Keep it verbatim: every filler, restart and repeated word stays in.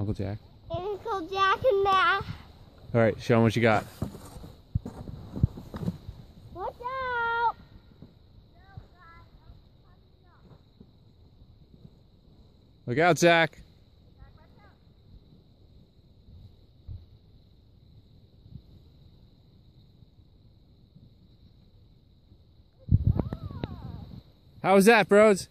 Uncle Jack. Uncle Jack and Matt. All right, show him what you got. Watch out! Look out, Zach. How was that, bros?